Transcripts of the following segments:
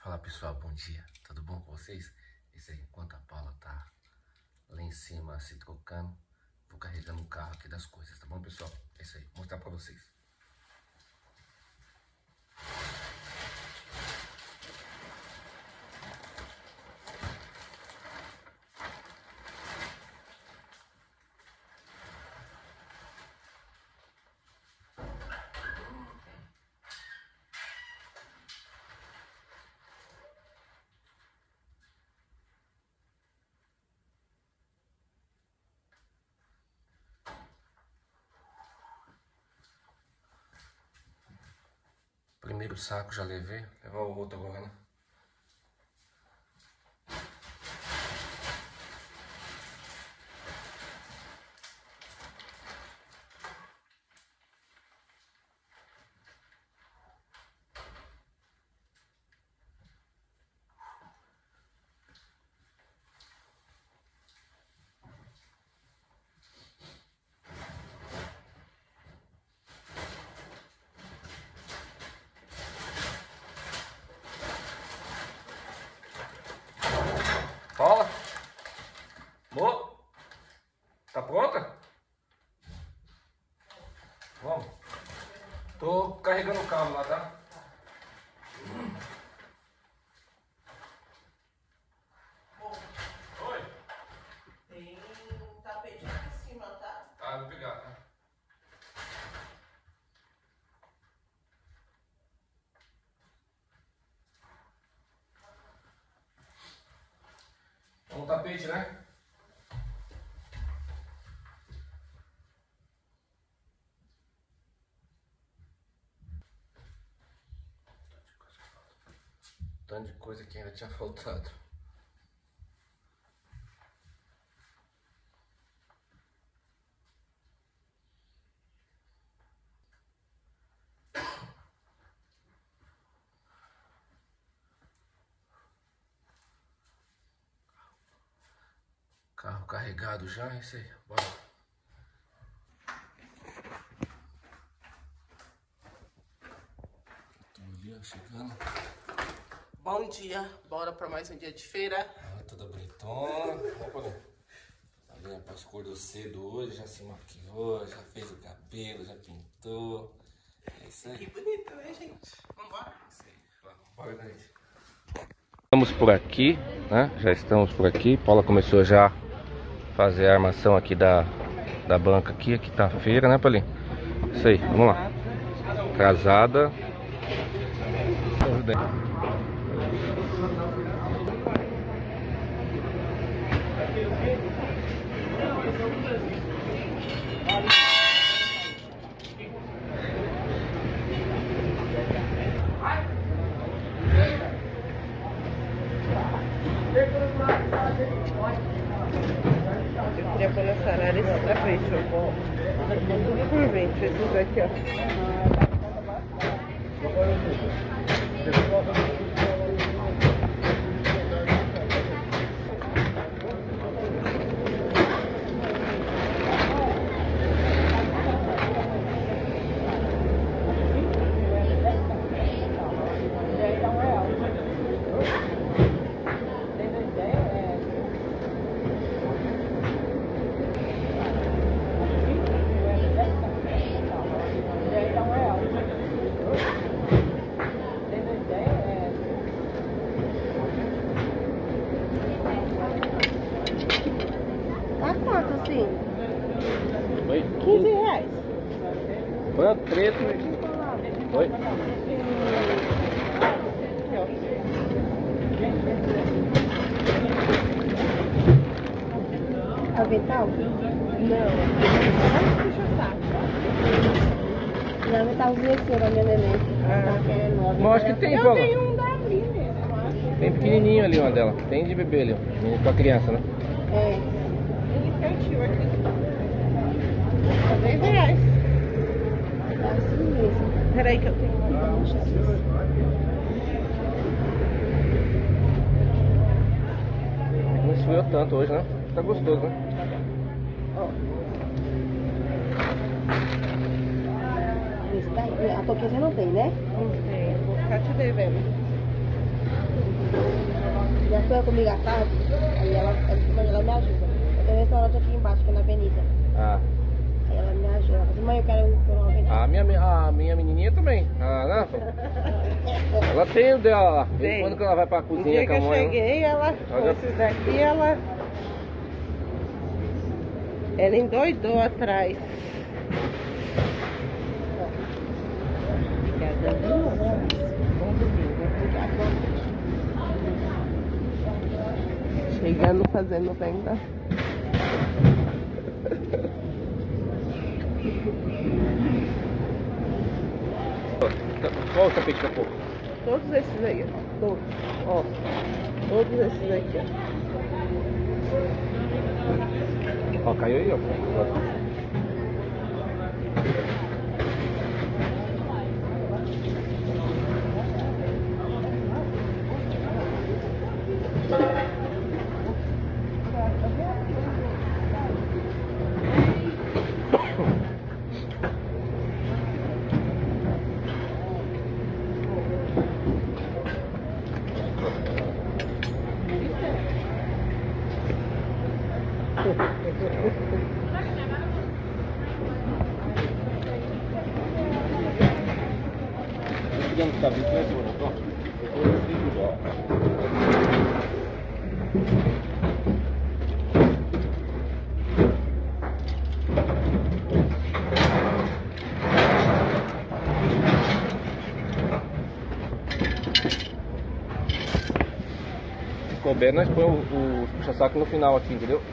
Fala pessoal, bom dia, tudo bom com vocês? Isso aí, enquanto a Paula tá lá em cima se trocando, vou carregando o carro aqui das coisas, tá bom pessoal? É isso aí, vou mostrar pra vocês. Primeiro saco já levei, levar o outro agora, né? Paula? Amor? Tá pronta? Vamos. Tô carregando o carro lá, tá? Oi? Tem um tapete aqui em cima, tá? Tá, vou pegar, tá? Um tapete, né? Tanto de coisa que ainda tinha faltado. Carro carregado já, é isso aí, bora. Tô ali, ó, chegando. Bom dia, bora pra mais um dia de feira. Ah, toda bonitona. Opa, ali, rapaz, acordou cedo hoje, já se maquiou, já fez o cabelo, já pintou. É isso aí. Que bonito, né, gente? Vambora? Isso aí. Bora, gente. Estamos por aqui, né? Já estamos por aqui. Paula começou já a fazer a armação aqui da banca aqui. Aqui tá a feira, né, Paulinho? Isso aí, vamos lá. Casada. Eu queria pôr na salada esse tapete, ó. Tudo por 20, esses aqui, ó. Tá quanto, assim? Oi? 15 reais. Quanto? 13? Oi? Avental? Não. Não, aventalzinho assim, da minha neném. Mas acho que tem, Eu Paula. tenho um da Aline, eu acho. Tem pequenininho ali, uma dela. Tem de bebê ali, ó. Pra criança, né? É. Ele infantil aqui. 10 reais. É assim mesmo. Peraí que eu tenho uma pra mostrar pra você. Não esfriou tanto hoje, né? Tá gostoso, né? Ó. A touquinha você não tem, né? Não tem. Vou ficar te devendo. Já foi comigo à tarde, aí ela me ajuda. Eu tenho um restaurante aqui embaixo, que é na avenida. Ah. Aí ela me ajuda. Ela fala, mãe, eu quero uma avenida. A minha menininha também. Ela tem o dela lá. Quando que ela vai pra cozinha no dia com a mãe? Que eu cheguei, ela com esses daqui, ela endoidou atrás. Chegando fazendo venda. Qual o tapete da pouco? Todos esses aí, ó. Todos. Ó. Todos esses aqui, ó. Ó, caiu aí, ó. Se couber, nós põe o puxa-saco no final aqui, entendeu?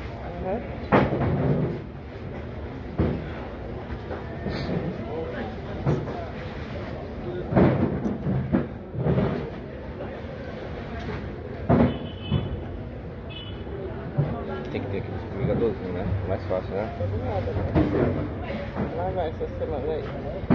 Tem que ter aquele escorregadorzinho, né? Mais fácil, né? Lá vai essa semana aí.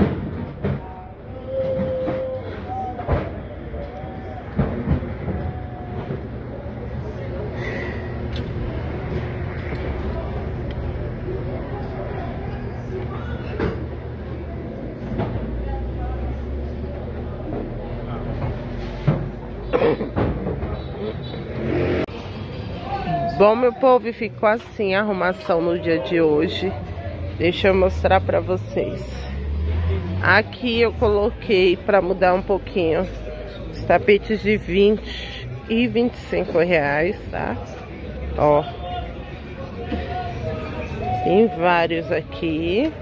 Bom, meu povo, ficou assim a arrumação no dia de hoje. Deixa eu mostrar pra vocês. Aqui eu coloquei pra mudar um pouquinho os tapetes de 20 e 25 reais, tá? Ó. Tem vários aqui.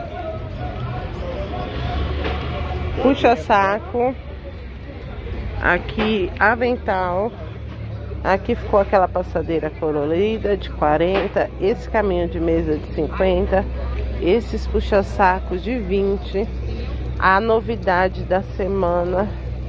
Puxa-saco. Aqui, avental. Aqui ficou aquela passadeira colorida de 40. Esse caminho de mesa de 50. Esses puxa-sacos de 20. A novidade da semana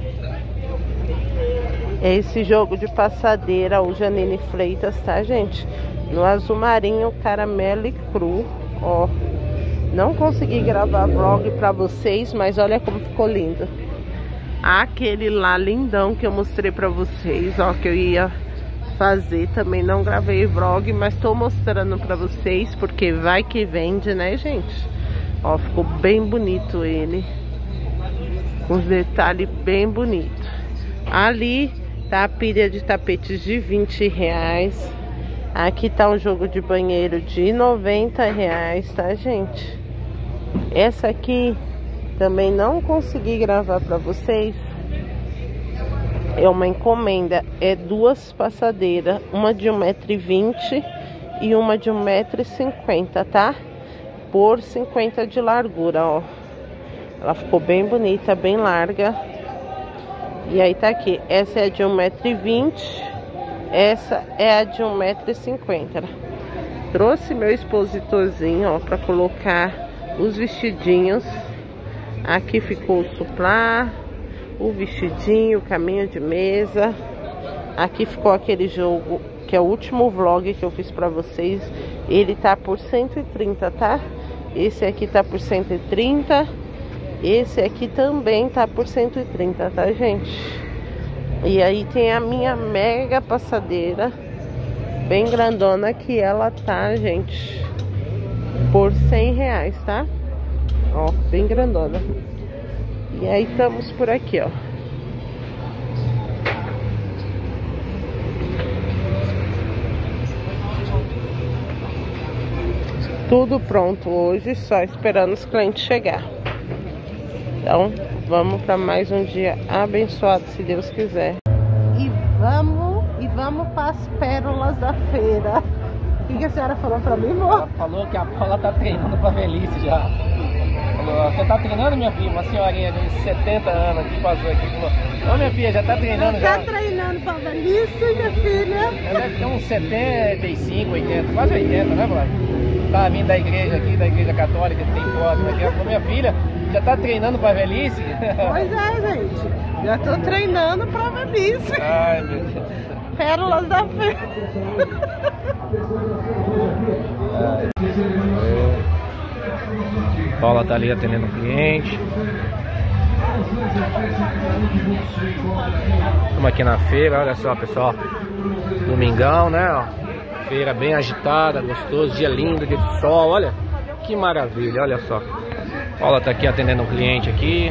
é esse jogo de passadeira, o Janine Freitas, tá, gente? No azul marinho, caramelo e cru. Ó, não consegui gravar vlog pra vocês, mas olha como ficou lindo. Aquele lá lindão que eu mostrei pra vocês, ó, que eu ia fazer, também não gravei vlog, mas tô mostrando pra vocês, porque vai que vende, né, gente? Ó, ficou bem bonito ele, com os detalhes bem bonitos. Ali tá a pilha de tapetes de 20 reais. Aqui tá um jogo de banheiro de 90 reais, tá, gente? Essa aqui também não consegui gravar pra vocês. É uma encomenda. É duas passadeiras. Uma de 1,20 m e uma de 1,50 m, tá? Por 50 de largura, ó. Ela ficou bem bonita, bem larga. E aí tá aqui. Essa é de 1,20 m. Essa é a de 1,50 m. Trouxe meu expositorzinho, ó, pra colocar os vestidinhos. Aqui ficou o suplá, o vestidinho, o caminho de mesa. Aqui ficou aquele jogo, que é o último vlog que eu fiz pra vocês. Ele tá por 130, tá? Esse aqui tá por 130. Esse aqui também tá por 130, tá, gente? E aí tem a minha mega passadeira, bem grandona, que ela tá, gente, por 100 reais, tá? Ó, bem grandona. E aí estamos por aqui, ó. tudo pronto hoje, só esperando os clientes chegar. Então, vamos para mais um dia abençoado, se Deus quiser. E vamos para as pérolas da feira. O que a senhora falou para mim, amor? Ela falou que a Paula tá treinando para velhice já. Falou, você tá treinando, minha filha? Uma senhorinha de 70 anos que passou aqui. Falou, ô minha filha, já tá treinando já? Tá treinando para velhice, minha filha? Ela deve ter uns 75, 80, quase 80, né, Flávio? Tá vindo da igreja aqui, da igreja católica que tem próximo aqui. Ela falou, minha filha, já tá treinando para velhice? Pois é, gente. Já tô treinando para velhice. Ai, meu Deus. Pérolas da feira. Paula tá ali atendendo o cliente. Estamos aqui na feira, olha só, pessoal. Domingão, né? Ó. Feira bem agitada, gostoso, dia lindo, dia de sol, olha. Que maravilha, olha só. Paula tá aqui atendendo um cliente aqui.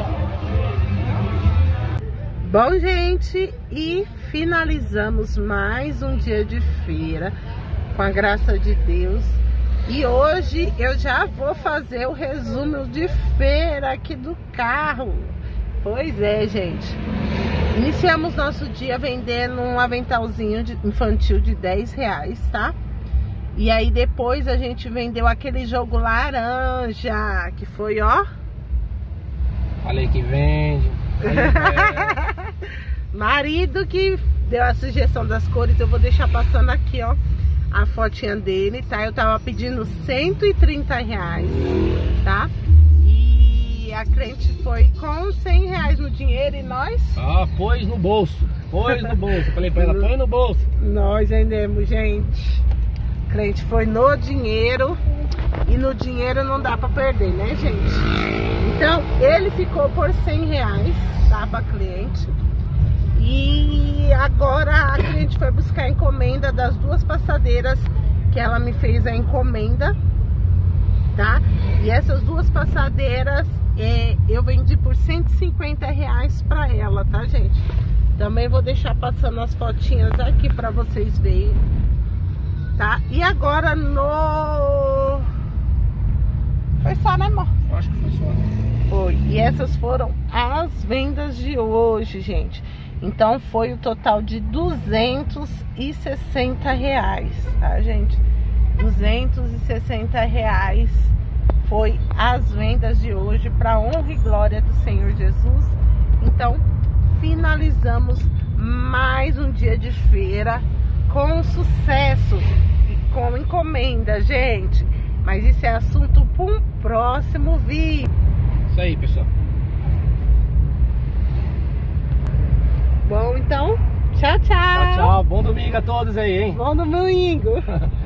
Bom, gente, e finalizamos mais um dia de feira, com a graça de Deus. E hoje eu já vou fazer o resumo de feira aqui do carro. Pois é, gente. Iniciamos nosso dia vendendo um aventalzinho infantil de R$10, tá? E aí depois a gente vendeu aquele jogo laranja, que foi, ó. Falei que vende. Marido que deu a sugestão das cores, eu vou deixar passando aqui, ó, a fotinha dele, tá? Eu tava pedindo R$130, tá? E a cliente foi com R$100 no dinheiro e nós... Ah, pôs no bolso. Pôs no bolso. Eu falei pra ela, põe no bolso. Nós vendemos, gente. A cliente foi no dinheiro. E no dinheiro não dá pra perder, né, gente? Então, ele ficou por R$100, tá? Pra cliente. E agora a cliente foi buscar a encomenda das duas passadeiras que ela me fez a encomenda, tá? E essas duas passadeiras eu vendi por R$150 pra ela, tá, gente? Também vou deixar passando as fotinhas aqui pra vocês verem, tá? E agora foi só, né, amor? Acho que foi só. Foi. E essas foram as vendas de hoje, gente. Então foi o total de R$260, tá, gente? R$260 foi as vendas de hoje, para honra e glória do Senhor Jesus. Então finalizamos mais um dia de feira com sucesso e com encomenda, gente. Mas isso é assunto para um próximo vídeo. Isso aí, pessoal. Bom, então, tchau, tchau. Tchau, tchau. Bom domingo a todos aí, hein? Bom domingo.